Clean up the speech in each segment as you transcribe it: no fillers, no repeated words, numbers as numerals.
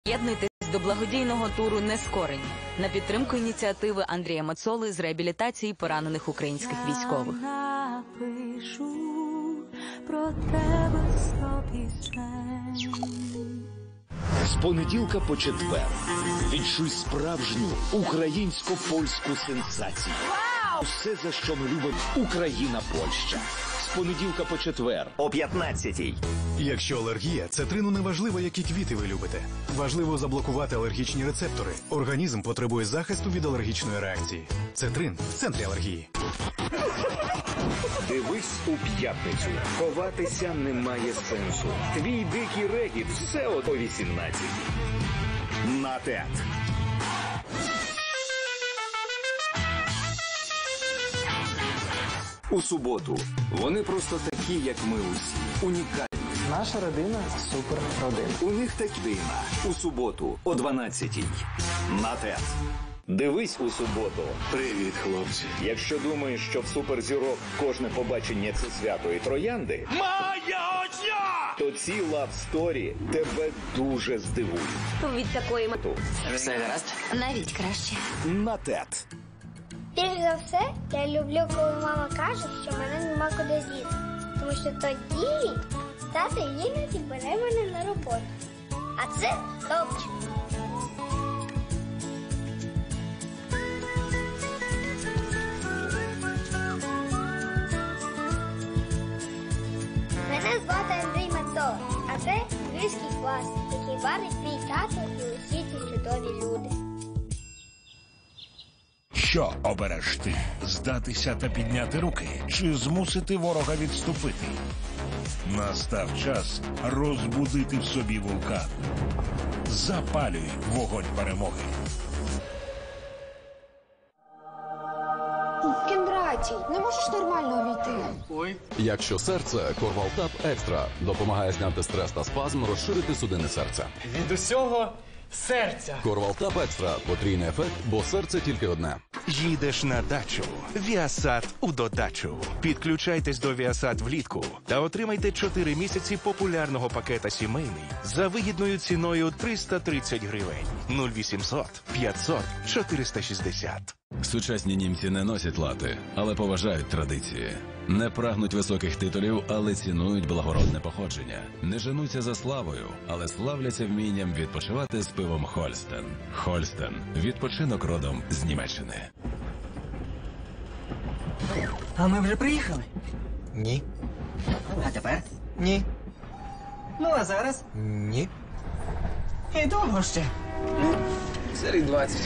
Приєднуйтесь до благодійного туру «Нескорені» на підтримку ініціативи Андрія Мацоли з реабілітації поранених українських військових. Я напишу про тебе 100 пісень. З понеділка по четвер відчуй справжню українсько-польську сенсацію. Усе, за що ми любимо Україна-Польща. З понеділка по четвер о 15-й. Якщо алергія, цитрину не важливо, які квіти ви любите. Важливо заблокувати алергічні рецептори. Організм потребує захисту від алергічної реакції. Цитрин в центрі алергії. Дивись у п'ятницю. Ховатися немає сенсу. Твій дикий регіт все о 18-й. На ТЕТ. У суботу. Вони просто такі, як ми усі. Унікальні. Наша родина – супер родина. У них так дивна. У суботу о 12-й. На ТЕТ. Дивись у суботу. Привіт, хлопці. Якщо думаєш, що в суперзірок кожне побачення – це свято і троянди, моя очя! То ці лавсторі тебе дуже здивують. Від такої Все гаразд? навіть краще. На ТЕТ. Більш за все, я люблю, коли мама каже, що мене нема куди з'їсти. Тому що тоді тато іноді бере мене на роботу. А це хлопчик. Мене звати Андрій Мацола, а це львівський клас, який варить мій тато і усі ці чудові люди. Що обереш ти? Здатися та підняти руки? Чи змусити ворога відступити? Настав час розбудити в собі вулкан. Запалюй вогонь перемоги. Кіндраті, не можеш нормально увійти? Якщо серце, Корвалтап Екстра допомагає зняти стрес та спазм, розширити судини серця. Від усього серця. Корвалтап Екстра – потрійний ефект, бо серце тільки одне. Їдеш на дачу. Віасат у додачу. Підключайтесь до Віасат влітку та отримайте 4 місяці популярного пакета сімейний за вигідною ціною 330 гривень. 0800 500 460. Сучасні німці не носять лати, але поважають традиції. Не прагнуть високих титулів, але цінують благородне походження. Не женуться за славою, але славляться вмінням відпочивати з пивом Хольстен. Хольстен – відпочинок родом з Німеччини. А ми вже приїхали? Ні. А тепер? Ні. Ну, а зараз? Ні. І довго ще? Серед 20.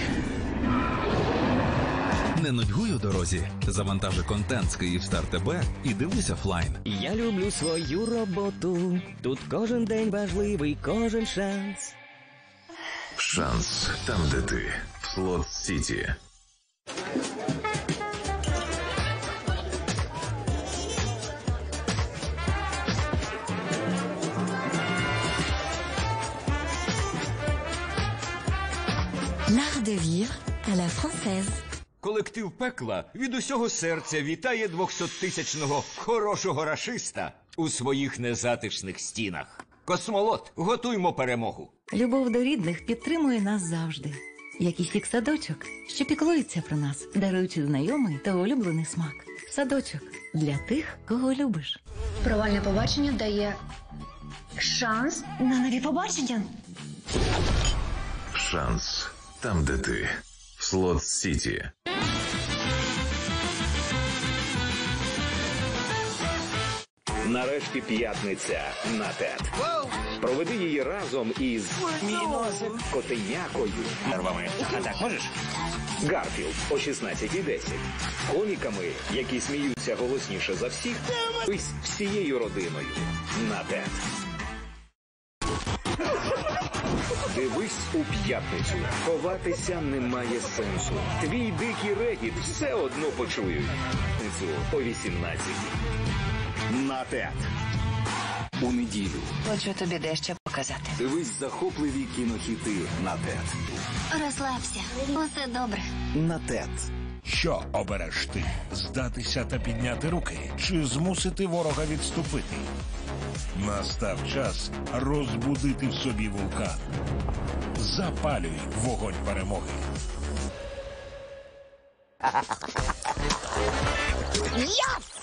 Не нудьгуй у дорозі. Завантажи контент з Київстар ТБ і дивись офлайн. Я люблю свою роботу. Тут кожен день важливий, кожен шанс. Шанс там, де ти. В Слот Сіті. L'art de vivre à la française. Колектив «Пекла» від усього серця вітає 200-тисячного хорошого рашиста у своїх незатишних стінах. Космолот, готуймо перемогу. Любов до рідних підтримує нас завжди. Як і фік-садочок, що піклується про нас, даруючи знайомий та улюблений смак. Садочок для тих, кого любиш. Провальне побачення дає шанс на нові побачення. Шанс там, де ти. В Слот Сіті. Нарешті п'ятниця на ТЕТ. Проведи її разом із Котенякою. Нервами. А так можеш? Гарфілд о 16:10. Коміками, які сміються голосніше за всіх, ось всією родиною на ТЕТ. Дивись у п'ятницю. Ховатися немає сенсу. Твій дикий регіт все одно почують. О 18:00. На ТЕТ. У неділю. Хочу тобі дещо показати. Дивись захопливі кінохіти на ТЕТ. Розслабся, усе добре. На ТЕТ. Що обереш ти? Здатися та підняти руки? Чи змусити ворога відступити? Настав час розбудити в собі вулкан. Запалюй вогонь перемоги. Я